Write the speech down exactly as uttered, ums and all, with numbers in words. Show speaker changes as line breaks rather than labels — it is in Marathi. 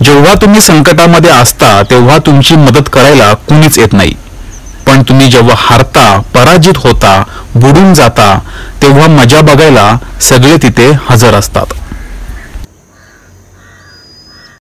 जेव्हा तुम्ही संकटामध्ये असता तेव्हा तुमची मदत करायला कुणीच येत नाही, पण तुम्ही जेव्हा हारता, पराजित होता, बुडून जाता तेव्हा मजा बघायला सगळे तिथे हजर असतात.